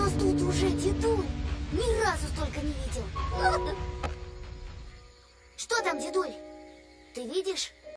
нас тут уже дедуль. Ни разу столько не видел. Что там, дедуль? Ты видишь?